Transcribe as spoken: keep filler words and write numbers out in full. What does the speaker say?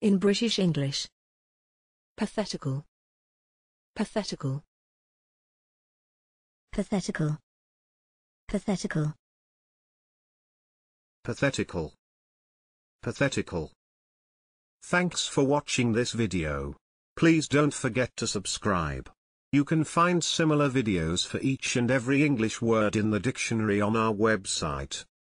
In British English. Pathetical. Pathetical. Pathetical. Pathetical. Pathetical. Pathetical. Thanks for watching this video. Please don't forget to subscribe. You can find similar videos for each and every English word in the dictionary on our website.